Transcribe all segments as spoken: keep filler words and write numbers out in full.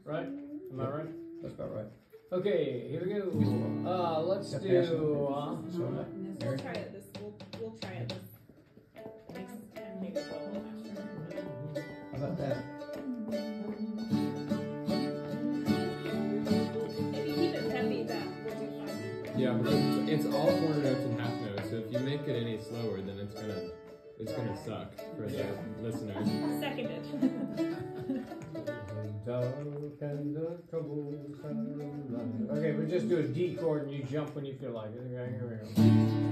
right? Am I right? That's about right. Okay, here we go. Uh, let's do. Uh, We'll try it this. We'll we'll try it this. Next time maybe go a little faster. How about that? If you keep it heavy, that will do fine. Yeah, because it's all quarter notes and half notes. So if you make it any slower, then it's gonna it's gonna suck for the listeners. Seconded. Okay, we just do a D chord and you jump when you feel like it. Okay, here we go.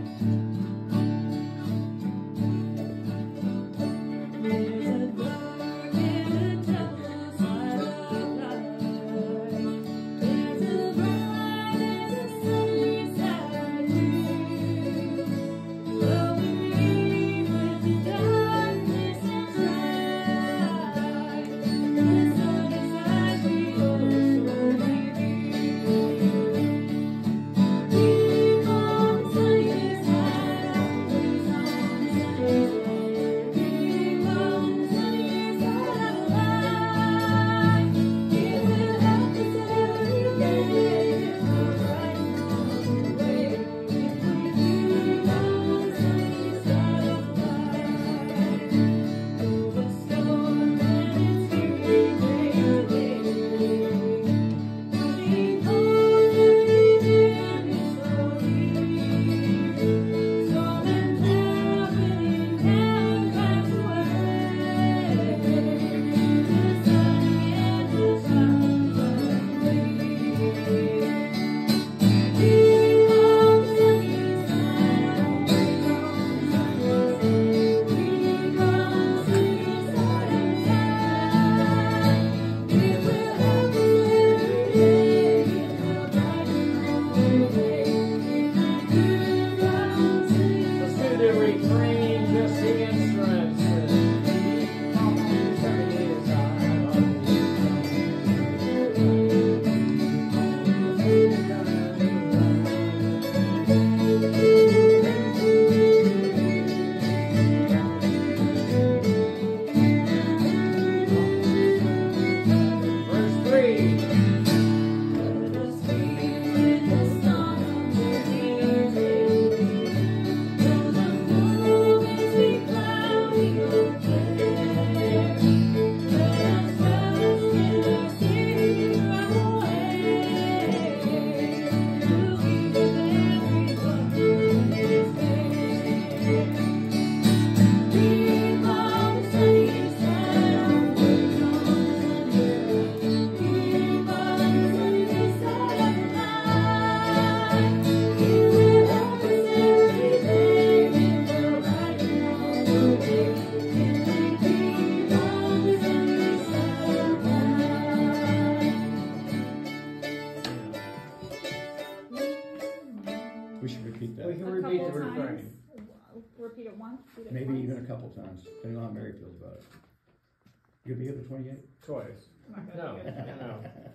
We should repeat that. We can A repeat the couple refrain. times. Repeat it once. Repeat it Maybe twice. even a couple times, depending on how Mary feels about it. You'll be here the twenty-eighth? Twice. I'm not No, gonna do it. no.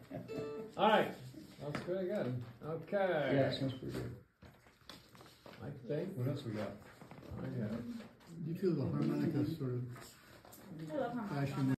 All right. That's pretty good. Okay. Yeah, sounds pretty good. I think. What else we got? I got it. Do you feel the harmonica sort of I love harmonica. flashing